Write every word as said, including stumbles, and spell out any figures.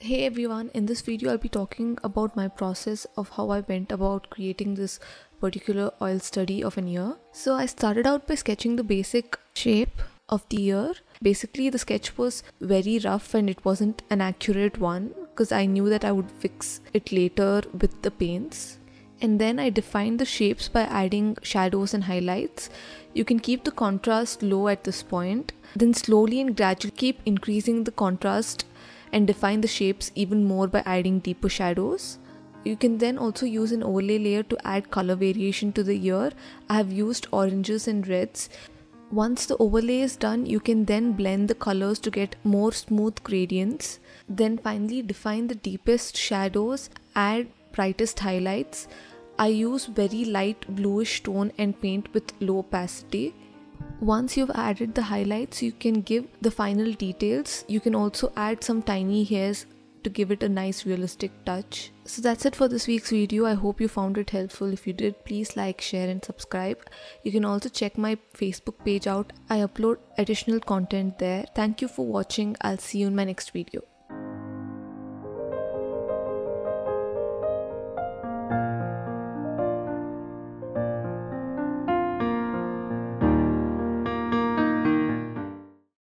Hey everyone, in this video I'll be talking about my process of how I went about creating this particular oil study of an ear. So I started out by sketching the basic shape of the ear. Basically the sketch was very rough and it wasn't an accurate one because I knew that I would fix it later with the paints. And then I defined the shapes by adding shadows and highlights. You can keep the contrast low at this point, then slowly and gradually keep increasing the contrast and define the shapes even more by adding deeper shadows. You can then also use an overlay layer to add color variation to the ear. I have used oranges and reds. Once the overlay is done, you can then blend the colors to get more smooth gradients. Then finally define the deepest shadows, add brightest highlights. I use very light bluish tone and paint with low opacity. Once you've added the highlights, you can give the final details. You can also add some tiny hairs to give it a nice realistic touch. So that's it for this week's video. I hope you found it helpful. If you did, please like, share and subscribe. You can also check my Facebook page out. I upload additional content there. Thank you for watching. I'll see you in my next video.